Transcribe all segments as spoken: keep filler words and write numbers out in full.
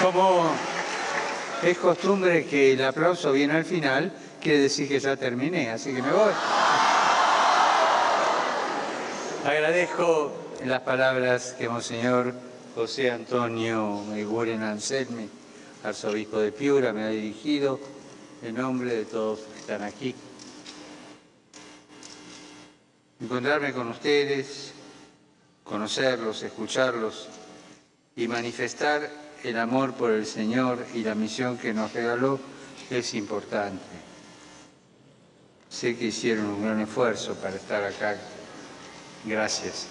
como es costumbre que el aplauso viene al final, quiere decir que ya terminé, así que me voy. Agradezco las palabras que Monseñor José Antonio Eguren Anselmi, arzobispo de Piura, me ha dirigido en nombre de todos los que están aquí. Encontrarme con ustedes, conocerlos, escucharlos y manifestar el amor por el Señor y la misión que nos regaló es importante. Sé que hicieron un gran esfuerzo para estar acá. Gracias.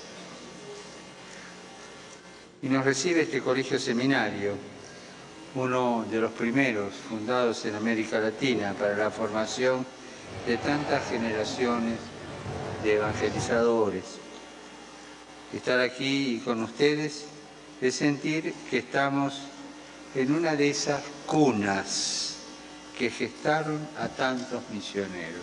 Y nos recibe este colegio seminario, uno de los primeros fundados en América Latina para la formación de tantas generaciones de evangelizadores. Estar aquí y con ustedes es sentir que estamos en una de esas cunas que gestaron a tantos misioneros.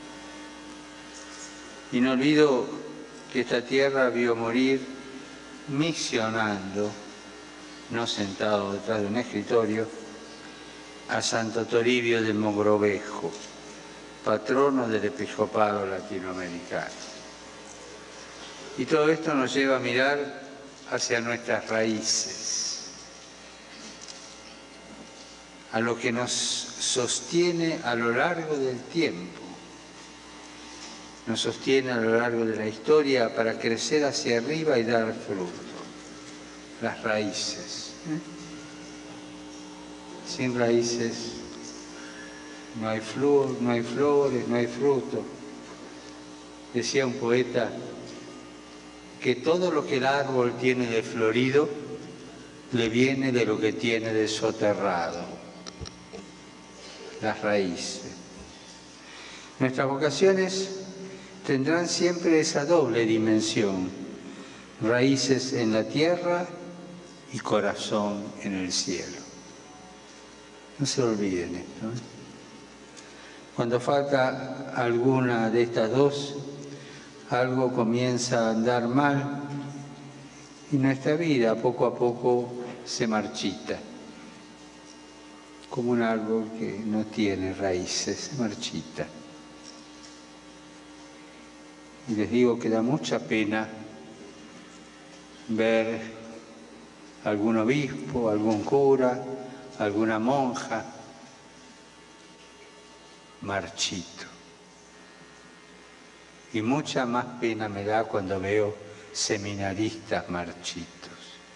Y no olvido que esta tierra vio morir misionando, no sentado detrás de un escritorio, a Santo Toribio de Mogrovejo, patrono del episcopado latinoamericano. Y todo esto nos lleva a mirar hacia nuestras raíces, a lo que nos sostiene a lo largo del tiempo, nos sostiene a lo largo de la historia para crecer hacia arriba y dar fruto, las raíces. Sin raíces no hay flor, no hay flores, no hay fruto. Decía un poeta que todo lo que el árbol tiene de florido le viene de lo que tiene de soterrado, las raíces. Nuestras vocaciones tendrán siempre esa doble dimensión, raíces en la tierra y corazón en el cielo. No se olviden esto, ¿eh? Cuando falta alguna de estas dos, algo comienza a andar mal y nuestra vida poco a poco se marchita, como un árbol que no tiene raíces, se marchita. Y les digo que da mucha pena ver algún obispo, algún cura, alguna monja marchito. Y mucha más pena me da cuando veo seminaristas marchitos.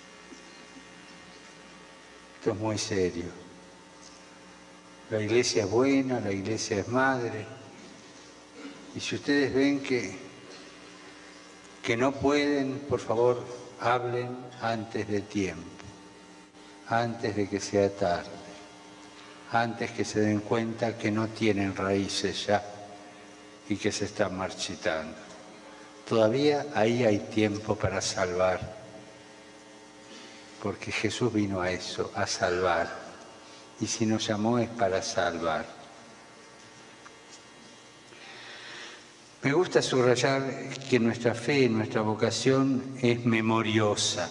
Esto es muy serio. La iglesia es buena, la iglesia es madre. Y si ustedes ven que, que no pueden, por favor, hablen antes de tiempo, antes de que sea tarde, antes que se den cuenta que no tienen raíces ya y que se están marchitando. Todavía ahí hay tiempo para salvar, porque Jesús vino a eso, a salvar. Y si nos llamó es para salvar. Me gusta subrayar que nuestra fe, nuestra vocación es memoriosa,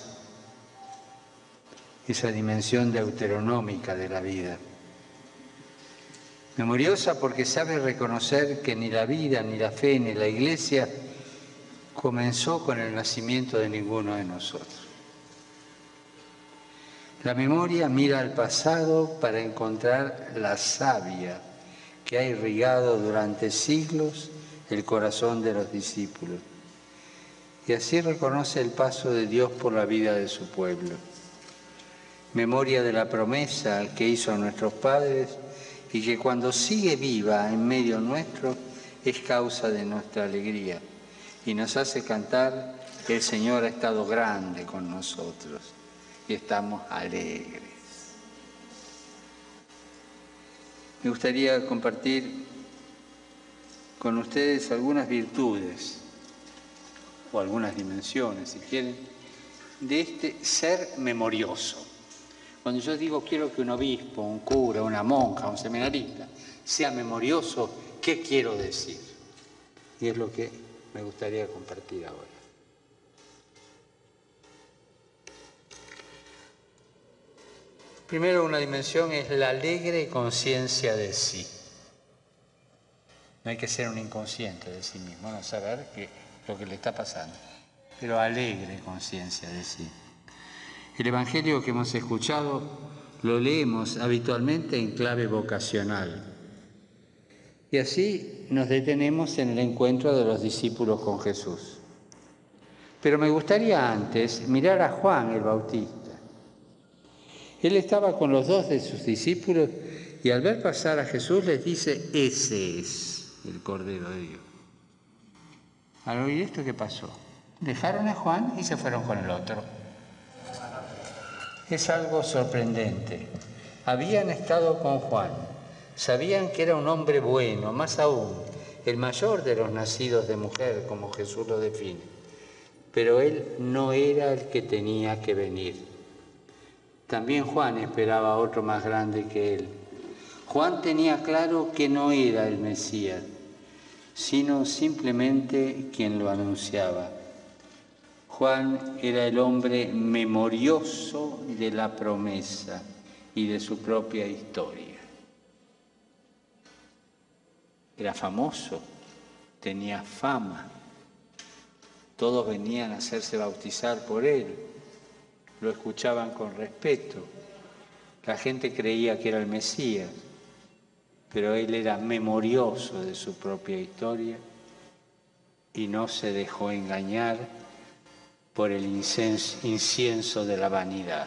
esa dimensión deuteronómica de la vida. Memoriosa porque sabe reconocer que ni la vida, ni la fe, ni la iglesia comenzó con el nacimiento de ninguno de nosotros. La memoria mira al pasado para encontrar la savia que ha irrigado durante siglos el corazón de los discípulos. Y así reconoce el paso de Dios por la vida de su pueblo. Memoria de la promesa que hizo a nuestros padres y que cuando sigue viva en medio nuestro es causa de nuestra alegría y nos hace cantar que el Señor ha estado grande con nosotros y estamos alegres. Me gustaría compartir con ustedes algunas virtudes o algunas dimensiones, si quieren, de este ser memorioso. Cuando yo digo quiero que un obispo, un cura, una monja, un seminarista sea memorioso, ¿qué quiero decir? Y es lo que me gustaría compartir ahora. Primero, una dimensión es la alegre conciencia de sí. No hay que ser un inconsciente de sí mismo, no saber que, lo que le está pasando, pero alegre conciencia de sí. El Evangelio que hemos escuchado lo leemos habitualmente en clave vocacional. Y así nos detenemos en el encuentro de los discípulos con Jesús. Pero me gustaría antes mirar a Juan el Bautista. Él estaba con los dos de sus discípulos y al ver pasar a Jesús les dice: ese es el Cordero de Dios. Al oír esto, ¿qué pasó? Dejaron a Juan y se fueron con el otro. Es algo sorprendente. Habían estado con Juan, sabían que era un hombre bueno, más aún, el mayor de los nacidos de mujer, como Jesús lo define. Pero él no era el que tenía que venir. También Juan esperaba a otro más grande que él. Juan tenía claro que no era el Mesías, sino simplemente quien lo anunciaba. Juan era el hombre memorioso de la promesa y de su propia historia. Era famoso, tenía fama, todos venían a hacerse bautizar por él, lo escuchaban con respeto, la gente creía que era el Mesías, pero él era memorioso de su propia historia y no se dejó engañar por el incienso de la vanidad.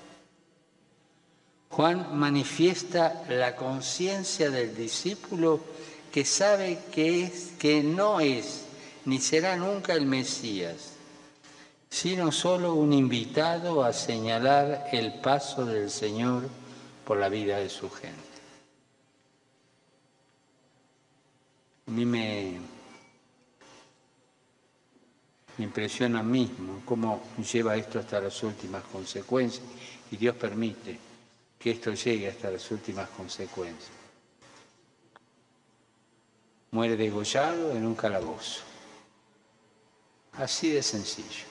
Juan manifiesta la conciencia del discípulo que sabe que, es, que no es ni será nunca el Mesías, sino solo un invitado a señalar el paso del Señor por la vida de su gente. A mí me, me impresiona mismo cómo lleva esto hasta las últimas consecuencias, y Dios permite que esto llegue hasta las últimas consecuencias. Muere degollado en un calabozo. Así de sencillo.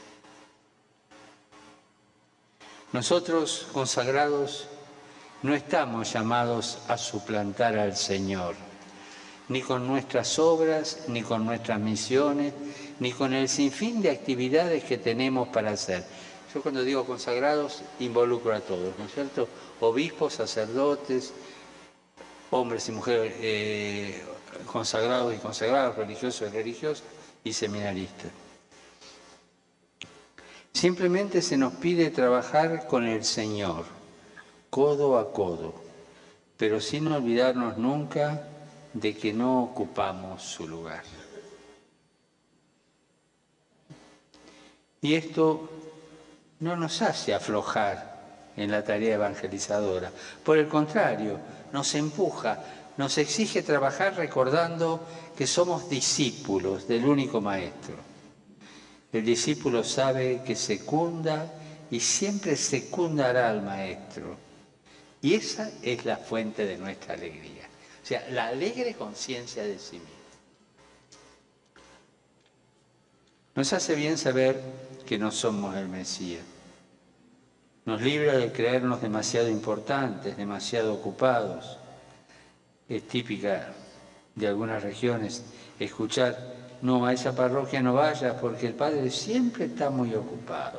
Nosotros, consagrados, no estamos llamados a suplantar al Señor, ni con nuestras obras, ni con nuestras misiones, ni con el sinfín de actividades que tenemos para hacer. Yo cuando digo consagrados, involucro a todos, ¿no es cierto? Obispos, sacerdotes, hombres y mujeres eh, consagrados y consagrados, religiosos y religiosas, y seminaristas. Simplemente se nos pide trabajar con el Señor, codo a codo, pero sin olvidarnos nunca de que no ocupamos su lugar. Y esto no nos hace aflojar en la tarea evangelizadora. Por el contrario, nos empuja, nos exige trabajar recordando que somos discípulos del único Maestro. El discípulo sabe que secunda y siempre secundará al Maestro. Y esa es la fuente de nuestra alegría. O sea, la alegre conciencia de sí mismo. Nos hace bien saber que no somos el Mesías. Nos libra de creernos demasiado importantes, demasiado ocupados. Es típica de algunas regiones escuchar: no, a esa parroquia no vayas porque el padre siempre está muy ocupado.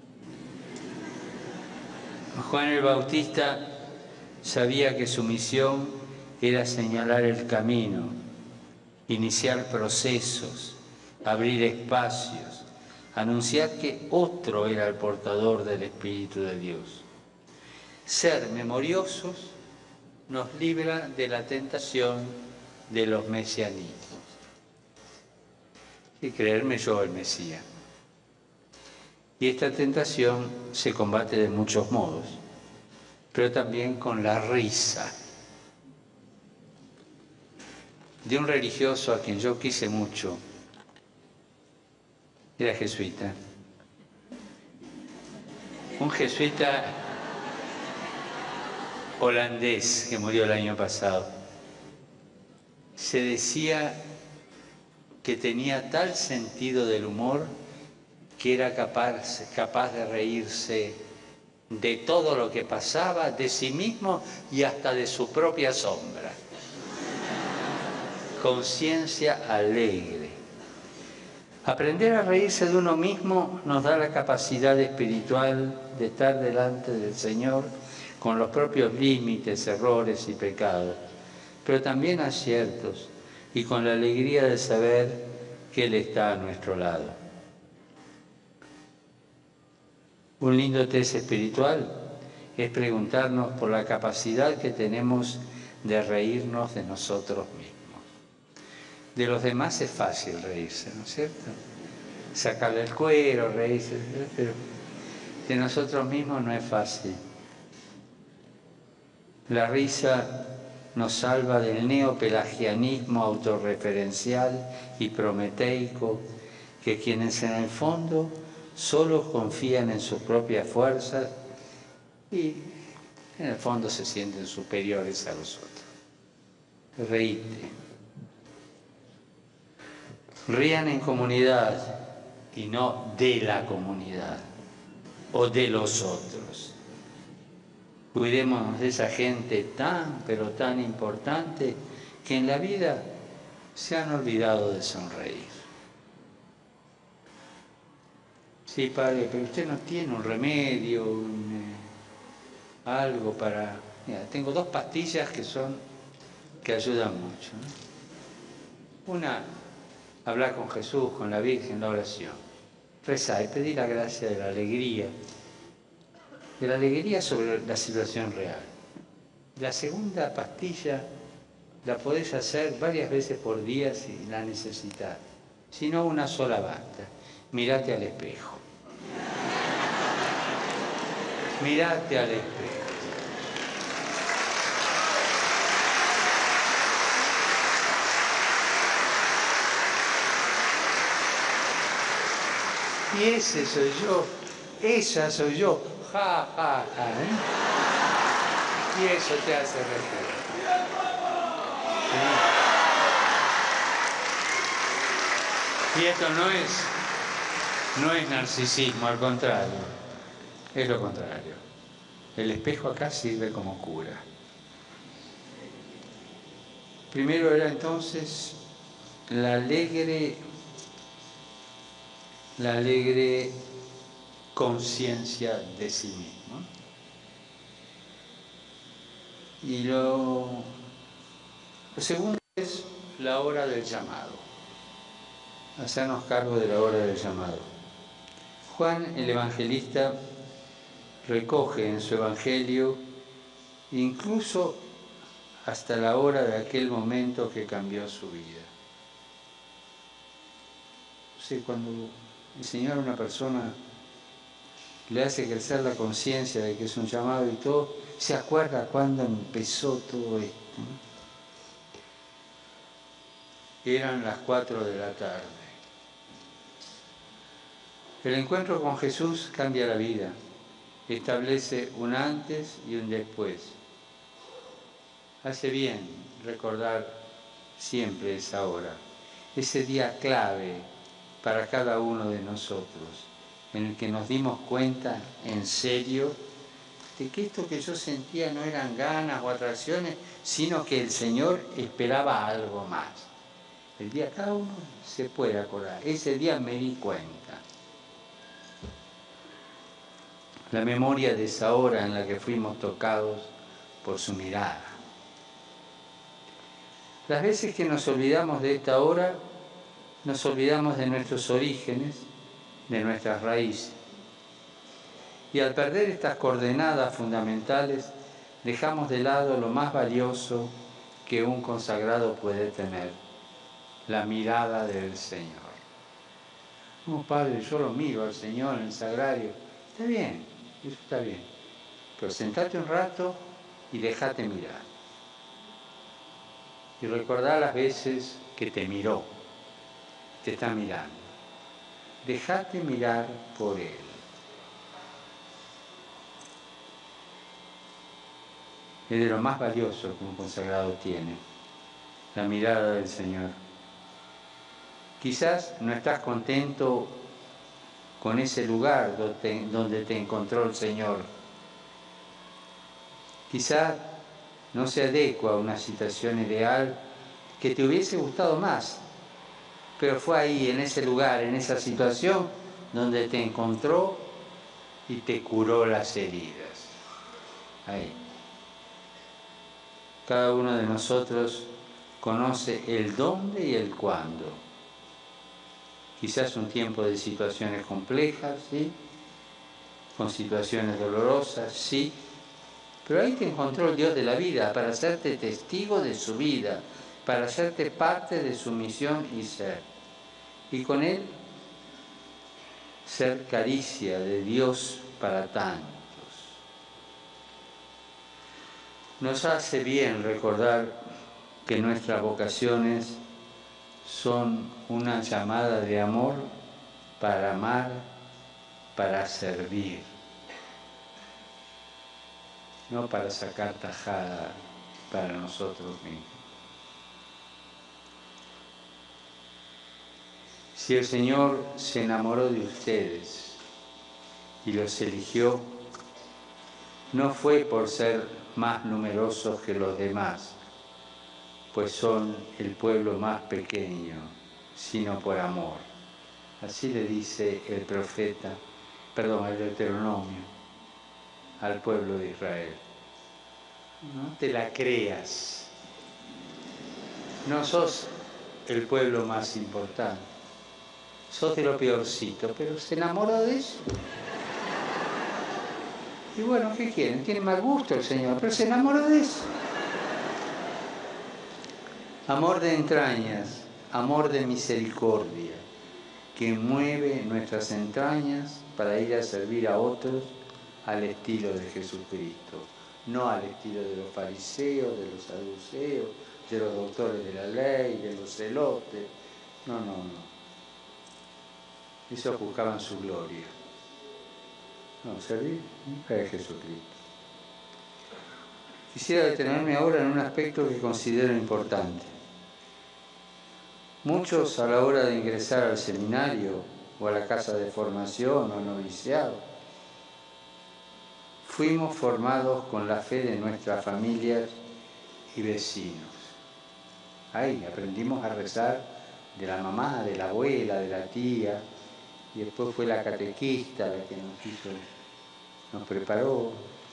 Juan el Bautista sabía que su misión era señalar el camino, iniciar procesos, abrir espacios, anunciar que otro era el portador del Espíritu de Dios. Ser memoriosos nos libra de la tentación de los mesianismos. Y creerme yo el Mesías. Y esta tentación se combate de muchos modos, pero también con la risa. De un religioso a quien yo quise mucho, era jesuita. Un jesuita holandés que murió el año pasado. Se decía que tenía tal sentido del humor que era capaz, capaz de reírse de todo lo que pasaba, de sí mismo y hasta de su propia sombra. Conciencia alegre. Aprender a reírse de uno mismo nos da la capacidad espiritual de estar delante del Señor con los propios límites, errores y pecados, pero también aciertos y con la alegría de saber que Él está a nuestro lado. Un lindo test espiritual es preguntarnos por la capacidad que tenemos de reírnos de nosotros mismos. De los demás es fácil reírse, ¿no es cierto? Sacarle el cuero, reírse, pero de nosotros mismos no es fácil. La risa nos salva del neopelagianismo autorreferencial y prometeico, que quienes en el fondo solo confían en sus propias fuerzas y en el fondo se sienten superiores a los otros. Reíte. Rían en comunidad y no de la comunidad o de los otros. Cuidémonos de esa gente tan, pero tan importante que en la vida se han olvidado de sonreír. Sí, padre, pero usted no tiene un remedio, un, eh, algo para... Mira, tengo dos pastillas que son, que ayudan mucho, ¿no? Una, hablar con Jesús, con la Virgen, la oración. Rezar y pedir la gracia de la alegría, de la alegría sobre la situación real. La segunda pastilla la podés hacer varias veces por día si la necesitas, si no una sola basta. Mirate al espejo. Mirate al espejo. Y ese soy yo, esa soy yo, ja, ja, ja, ¿eh? Y eso te hace reír. ¿Sí? Y esto no es, no es narcisismo, al contrario, es lo contrario. El espejo acá sirve como cura. Primero era entonces la alegre, la alegre conciencia de sí mismo. Y lo, lo segundo es la hora del llamado. Hacernos cargo de la hora del llamado. Juan, el evangelista, recoge en su evangelio incluso hasta la hora de aquel momento que cambió su vida. O sea, cuando el Señor a una persona le hace crecer la conciencia de que es un llamado y todo, se acuerda cuando empezó todo esto. Eran las cuatro de la tarde. El encuentro con Jesús cambia la vida, establece un antes y un después. Hace bien recordar siempre esa hora, ese día clave para cada uno de nosotros, en el que nos dimos cuenta en serio de que esto que yo sentía no eran ganas o atracciones, sino que el Señor esperaba algo más. El día cada uno se puede acordar, ese día me di cuenta. La memoria de esa hora en la que fuimos tocados por su mirada. Las veces que nos olvidamos de esta hora, nos olvidamos de nuestros orígenes, de nuestras raíces. Y al perder estas coordenadas fundamentales, dejamos de lado lo más valioso que un consagrado puede tener, la mirada del Señor. No, padre, yo lo miro al Señor en el sagrario. Está bien, eso está bien. Pero sentate un rato y déjate mirar. Y recordá las veces que te miró, te está mirando. Déjate mirar por Él. Es de lo más valioso que un consagrado tiene, la mirada del Señor. Quizás no estás contento con ese lugar donde te, donde te encontró el Señor, Quizá no se adecua a una situación ideal que te hubiese gustado más, pero fue ahí, en ese lugar, en esa situación, donde te encontró y te curó las heridas. Ahí. Cada uno de nosotros conoce el dónde y el cuándo. Quizás un tiempo de situaciones complejas, ¿sí? Con situaciones dolorosas, sí. Pero ahí te encontró el Dios de la vida para hacerte testigo de su vida, para hacerte parte de su misión y ser. Y con Él ser caricia de Dios para tantos. Nos hace bien recordar que nuestras vocaciones son una llamada de amor para amar, para servir, no para sacar tajada para nosotros mismos. Si el Señor se enamoró de ustedes y los eligió, no fue por ser más numerosos que los demás, pues son el pueblo más pequeño, sino por amor. Así le dice el profeta, perdón, el Deuteronomio, al pueblo de Israel. No te la creas. No sos el pueblo más importante. Sos de lo peorcito, pero se enamoró de eso. Y bueno, ¿qué quieren? Tiene mal gusto el Señor, pero se enamoró de eso. Amor de entrañas, amor de misericordia, que mueve nuestras entrañas para ir a servir a otros al estilo de Jesucristo, no al estilo de los fariseos, de los saduceos, de los doctores de la ley, de los celotes. No, no, no. Esos buscaban su gloria. No, servir a Jesucristo. Quisiera detenerme ahora en un aspecto que considero importante. Muchos a la hora de ingresar al seminario o a la casa de formación o noviciado, fuimos formados con la fe de nuestras familias y vecinos. Ahí aprendimos a rezar de la mamá, de la abuela, de la tía, y después fue la catequista la que nos hizo, nos preparó.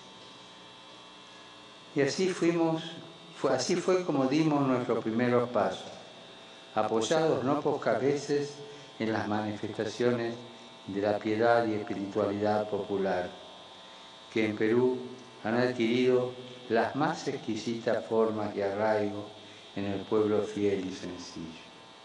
Y así fuimos, fue, así fue como dimos nuestros primeros pasos, apoyados no pocas veces en las manifestaciones de la piedad y espiritualidad popular, que en Perú han adquirido las más exquisitas formas de arraigo en el pueblo fiel y sencillo.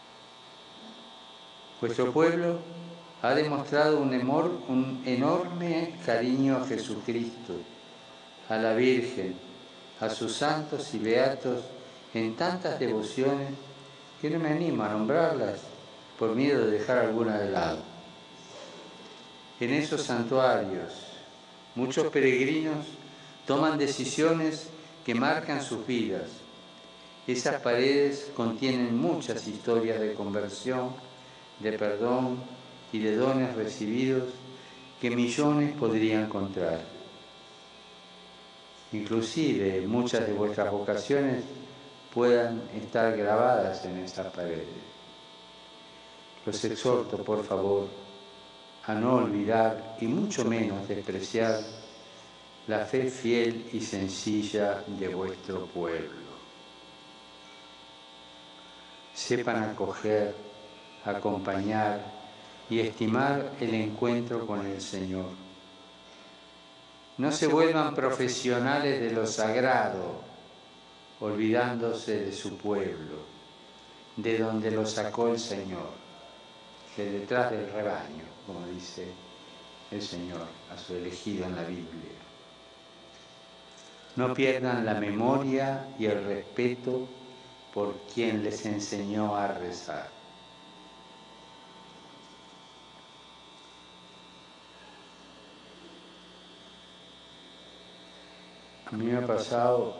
Vuestro pueblo ha demostrado un, amor, un enorme cariño a Jesucristo, a la Virgen, a sus santos y beatos en tantas devociones que no me animo a nombrarlas por miedo de dejar alguna de lado. En esos santuarios, muchos peregrinos toman decisiones que marcan sus vidas. Esas paredes contienen muchas historias de conversión, de perdón y de dones recibidos que millones podrían contar. Inclusive muchas de vuestras vocaciones puedan estar grabadas en esas paredes. Los exhorto, por favor, a no olvidar y mucho menos despreciar la fe fiel y sencilla de vuestro pueblo. Sepan acoger, acompañar y estimar el encuentro con el Señor. No se vuelvan profesionales de lo sagrado, olvidándose de su pueblo, de donde lo sacó el Señor, de detrás del rebaño, como dice el Señor a su elegido en la Biblia. No pierdan la memoria y el respeto por quien les enseñó a rezar. A mí me ha pasado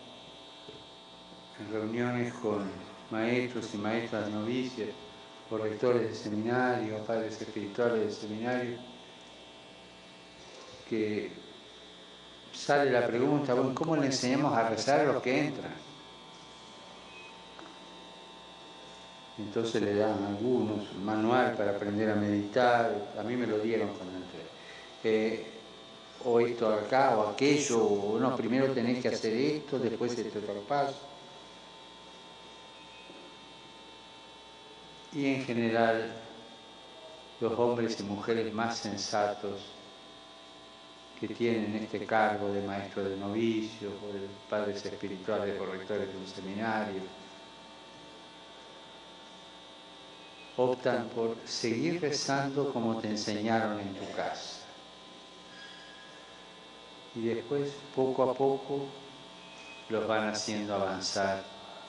en reuniones con maestros y maestras novicias, o rectores de seminario, padres espirituales de seminario, que sale la pregunta, bueno, ¿cómo le enseñamos a rezar a los que entran? Entonces le dan algunos un manual para aprender a meditar, a mí me lo dieron cuando entré. Eh, o esto acá o aquello, o no, primero tenés que hacer esto, después este otro paso. Y en general, los hombres y mujeres más sensatos que tienen este cargo de maestro de novicios o de padres espirituales o rectores de un seminario, optan por seguir rezando como te enseñaron en tu casa. Y después, poco a poco, los van haciendo avanzar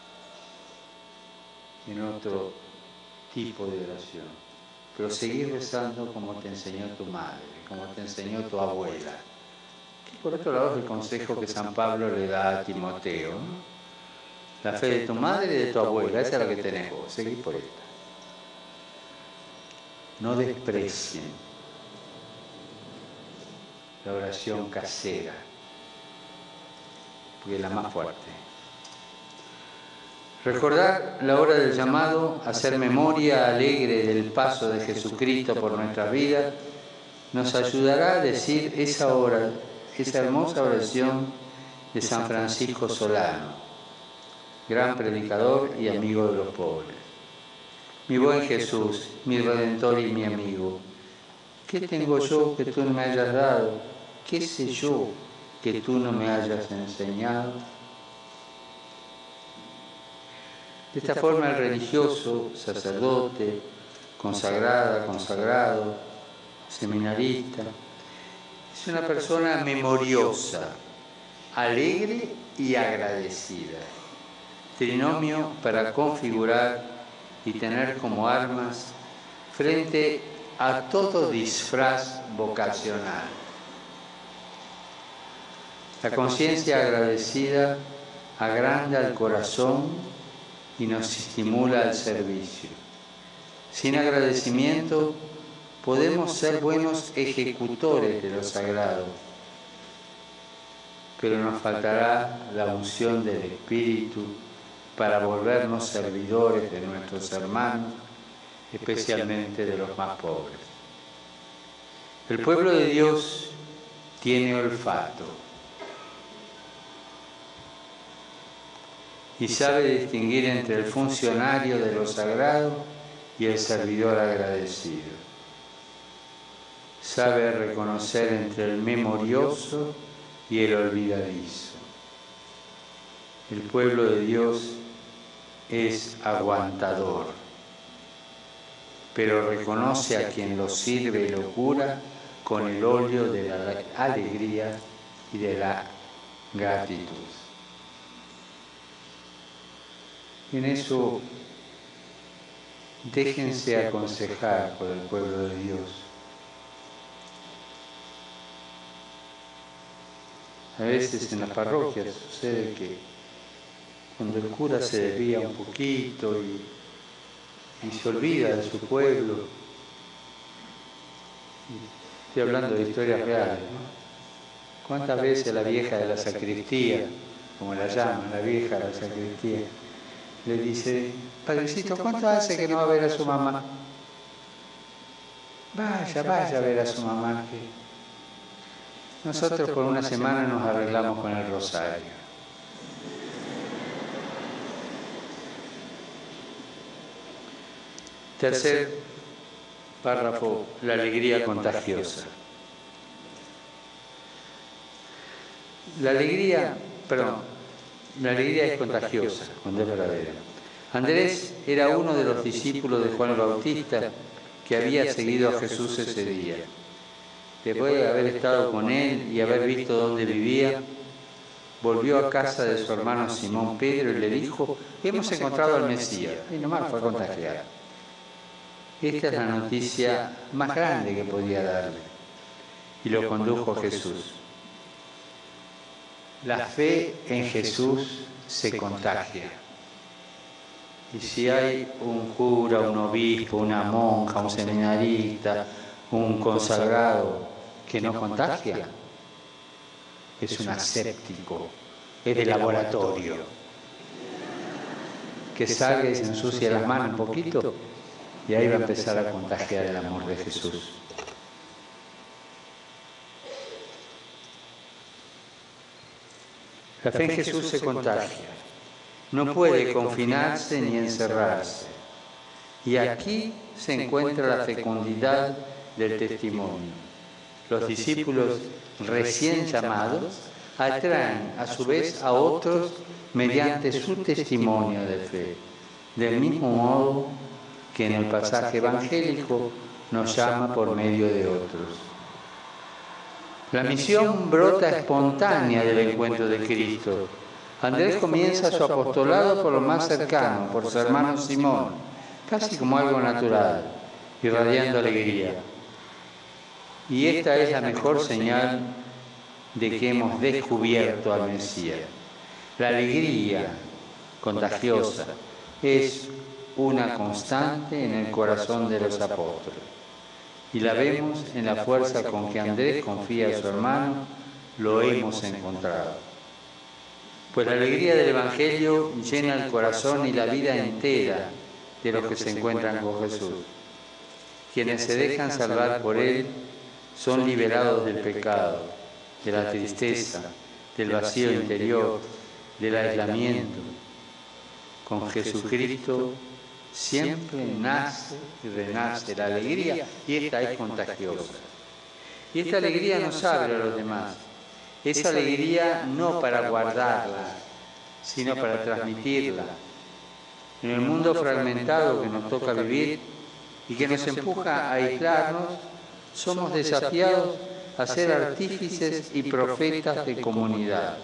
en otro tipo de oración. Pero seguir rezando como te enseñó tu madre, como te enseñó tu abuela. Y por otro lado, es el consejo que San Pablo le da a Timoteo, ¿no? La fe de tu madre y de tu abuela, esa es la que tenés vos, seguí por esta. No desprecien la oración casera, porque es la más fuerte. Recordar la hora del llamado, hacer memoria alegre del paso de Jesucristo por nuestras vidas, nos ayudará a decir esa hora, esa hermosa oración de San Francisco Solano, gran predicador y amigo de los pobres. Mi buen Jesús, mi Redentor y mi amigo, ¿qué tengo yo que tú no me hayas dado? ¿Qué sé yo que tú no me hayas enseñado? De esta forma el religioso, sacerdote, consagrada, consagrado, seminarista, es una persona memoriosa, alegre y agradecida. Trinomio para configurar y tener como armas frente a todo disfraz vocacional. La conciencia agradecida agranda el corazón y nos estimula al servicio. Sin agradecimiento podemos ser buenos ejecutores de lo sagrado, pero nos faltará la unción del Espíritu para volvernos servidores de nuestros hermanos, especialmente de los más pobres. El pueblo de Dios tiene olfato y sabe distinguir entre el funcionario de lo sagrado y el servidor agradecido. Sabe reconocer entre el memorioso y el olvidadizo. El pueblo de Dios es aguantador, pero reconoce a quien lo sirve y lo cura con el óleo de la alegría y de la gratitud. En eso, déjense aconsejar por el pueblo de Dios. A veces en las parroquias sucede que cuando el cura se desvía un poquito y, y se olvida de su pueblo, estoy hablando de historias reales, ¿no? ¿Cuántas veces la vieja de la sacristía, como la llaman, la vieja de la sacristía, le dice, padrecito, ¿cuánto hace que no va a ver a su mamá? Vaya, vaya a ver a su mamá, que nosotros por una semana nos arreglamos con el rosario. Tercer párrafo, la alegría contagiosa. La alegría, perdón, la alegría es contagiosa, cuando es verdadera. Andrés era uno de los discípulos de Juan el Bautista que había seguido a Jesús ese día. Después de haber estado con él y haber visto dónde vivía, volvió a casa de su hermano Simón Pedro y le dijo, hemos encontrado al Mesías. Y nomás fue contagiado. Esta es la noticia más grande que podía darle. Y lo condujo a Jesús. La fe en Jesús se contagia. Y si hay un cura, un obispo, una monja, un seminarista, un consagrado que no contagia, es un aséptico, es de laboratorio. Que salga y se ensucia las manos un poquito y ahí va a empezar a contagiar el amor de Jesús. La fe en Jesús se contagia, no puede confinarse ni encerrarse. Y aquí se encuentra la fecundidad del testimonio. Los discípulos recién llamados atraen a su vez a otros mediante su testimonio de fe, del mismo modo que en el pasaje evangélico nos llama por medio de otros. La misión brota espontánea del encuentro de Cristo. Andrés comienza su apostolado por lo más cercano, por su hermano Simón, casi como algo natural, irradiando alegría. Y esta es la mejor señal de que hemos descubierto al Mesías. La alegría contagiosa es una constante en el corazón de los apóstoles. Y la vemos en la fuerza con que Andrés confía a su hermano, lo hemos encontrado. Pues la alegría del Evangelio llena el corazón y la vida entera de los que se encuentran con Jesús. Quienes se dejan salvar por Él son liberados del pecado, de la tristeza, del vacío interior, del aislamiento. Con Jesucristo siempre nace y renace la alegría y esta es contagiosa. Y esta alegría nos abre a los demás. Esa alegría no para guardarla, sino para transmitirla. En el mundo fragmentado que nos toca vivir y que nos empuja a aislarnos, somos desafiados a ser artífices y profetas de comunidad.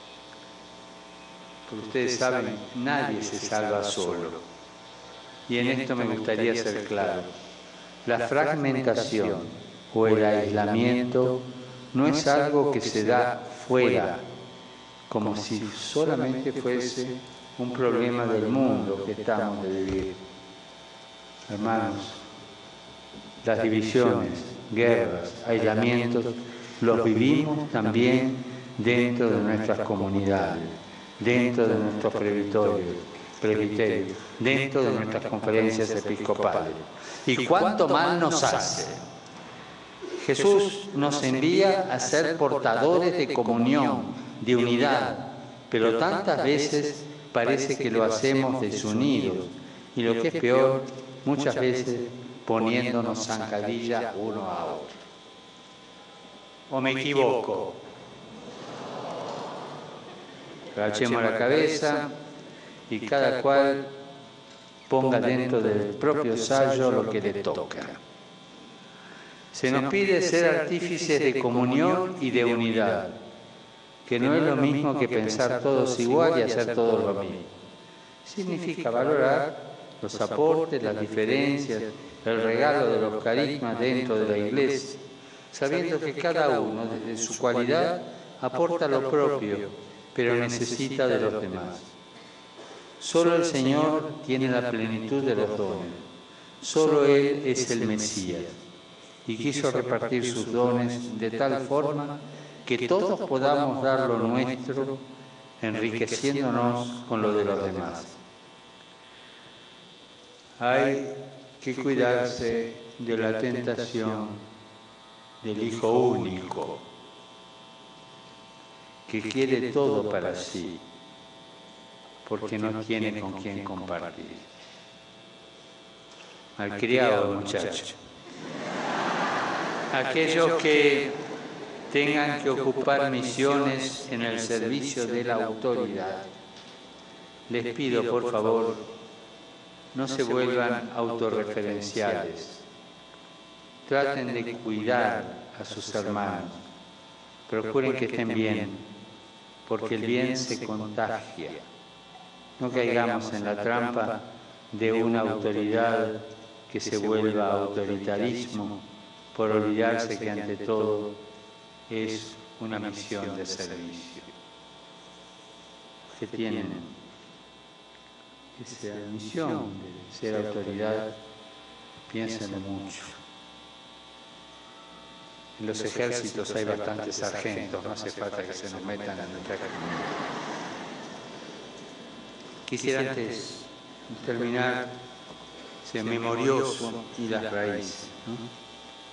Porque ustedes saben, nadie se salva solo. Y en esto me gustaría ser claro. La fragmentación o el aislamiento no es algo que se da fuera, como si solamente fuese un problema del mundo que estamos de vivir. Hermanos, las divisiones, guerras, aislamientos, los vivimos también dentro de nuestras comunidades, dentro de nuestros presbiterios, presbiterios, dentro de nuestras conferencias episcopales. ¿Y cuánto mal nos hace? Jesús nos envía a ser portadores de comunión, de unidad, pero tantas veces parece que lo hacemos desunidos y lo que es peor, muchas veces poniéndonos zancadilla uno a otro. ¿O me equivoco? Agachemos la cabeza y cada cual ponga dentro del propio sayo lo que le toca. Se nos pide ser artífices de comunión y de unidad, que no es lo mismo que pensar todos igual y hacer todos lo mismo. Significa valorar los aportes, las diferencias, el regalo de los carismas dentro de la Iglesia, sabiendo que cada uno, desde su cualidad, aporta lo propio, pero necesita de los demás. Solo el Señor tiene la plenitud de los dones, solo Él es el Mesías, y quiso repartir sus dones de tal forma que todos podamos dar lo nuestro, enriqueciéndonos con lo de los demás. Hay que cuidarse de la tentación del hijo único, que quiere todo para sí, porque no tiene con quién compartir. Malcriado, muchacho. Aquellos que tengan que ocupar misiones en el servicio de la autoridad, les pido, por favor, no se vuelvan autorreferenciales. Traten de cuidar a sus hermanos. Procuren que estén bien, porque el bien se contagia. No caigamos en la trampa de una autoridad que se vuelva autoritarismo, por olvidarse que ante todo es una misión de servicio. Que tienen esa misión de ser autoridad, piénsenlo mucho. En los ejércitos hay bastantes sargentos, no hace falta que se nos metan en nuestra comunidad. Quisiera antes terminar ese memorioso y las raíces, ¿no?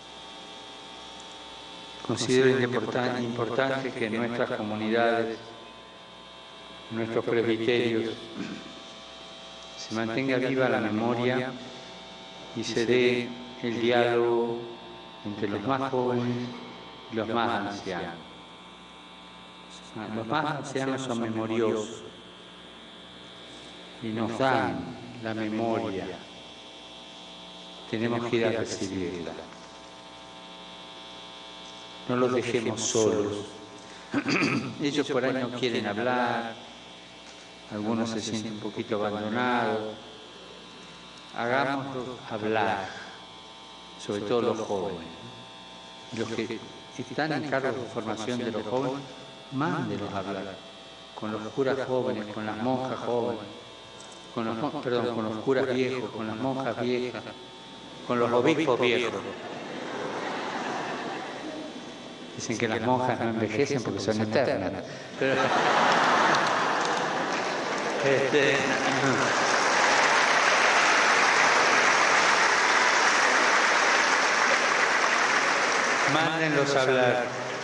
Considero importante, importante que en nuestras comunidades, en nuestros presbiterios, se mantenga viva la memoria y se dé el diálogo entre los más jóvenes y los más ancianos. Los más ancianos son memoriosos y nos dan la memoria. Tenemos que ir a recibirla. No los dejemos solos. Ellos por ahí no quieren hablar, algunos se sienten un poquito abandonados. Hagámoslos hablar, sobre todo los jóvenes. Los que están en cargo de formación de los jóvenes, mándenlos a hablar. Con los curas jóvenes, con las monjas jóvenes, con los, perdón, con los curas viejos, con las monjas viejas, con los obispos viejos. Dicen que las monjas no envejecen porque son eternas. Pero, este, mándenlos a hablar.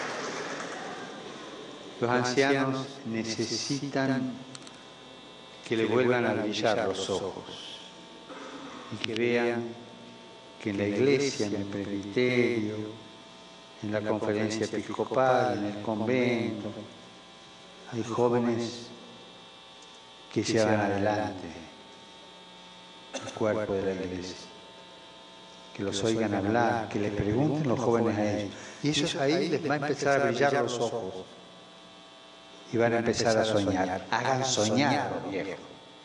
Los ancianos necesitan que le vuelvan a brillar los ojos y que vean que en la iglesia, en el presbiterio, en la conferencia episcopal, en el convento, hay jóvenes que llevan adelante el cuerpo de la iglesia. Que los oigan hablar, que les pregunten los jóvenes a ellos. Y ellos ahí les va a empezar a brillar los ojos. Y van a empezar a soñar. Hagan soñar a los viejos.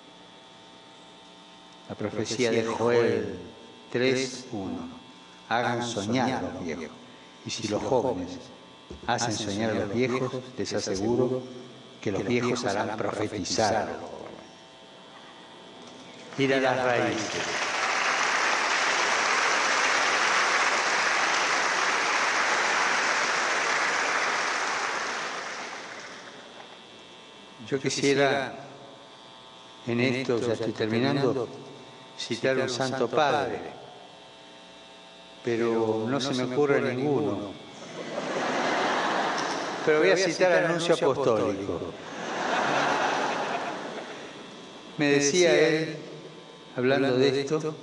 La profecía de Joel tres uno. Hagan soñar a los viejos. Y si los jóvenes hacen soñar a los viejos, les aseguro que los viejos harán profetizar a los jóvenes. Ir a las raíces. Yo quisiera, en esto, ya estoy terminando, citar un Santo Padre, pero no se me ocurre ninguno. Pero voy a citar el anuncio apostólico. Me decía él, hablando de esto,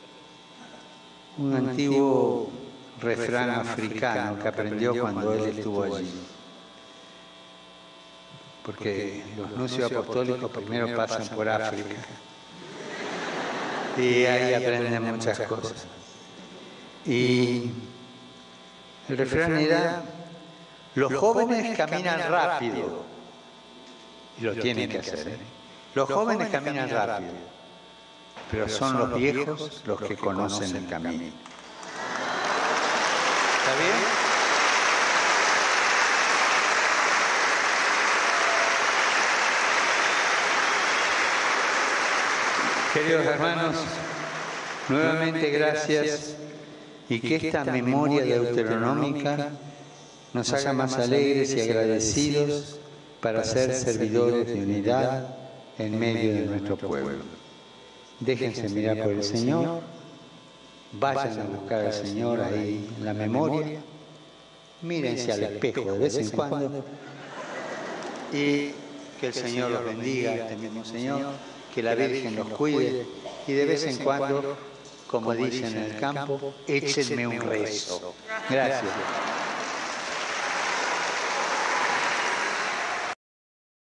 un antiguo refrán africano que aprendió cuando él estuvo allí. Porque los nuncios apostólicos primero pasan por África y ahí aprenden muchas cosas. Y el refrán era: los jóvenes caminan rápido, y lo tienen que hacer, ¿eh? Los jóvenes caminan rápido, pero son los viejos los que conocen el camino. ¿Está bien? Queridos hermanos, nuevamente gracias, y que esta memoria deuteronómica nos haga más alegres y agradecidos para ser servidores de unidad en medio de nuestro pueblo. Déjense mirar por el Señor, vayan a buscar al Señor ahí en la memoria, mírense al espejo de vez en cuando y que el Señor los bendiga, este mismo Señor, que la Virgen los cuide y de vez en cuando, como dicen en el campo, échenme un rezo. Gracias.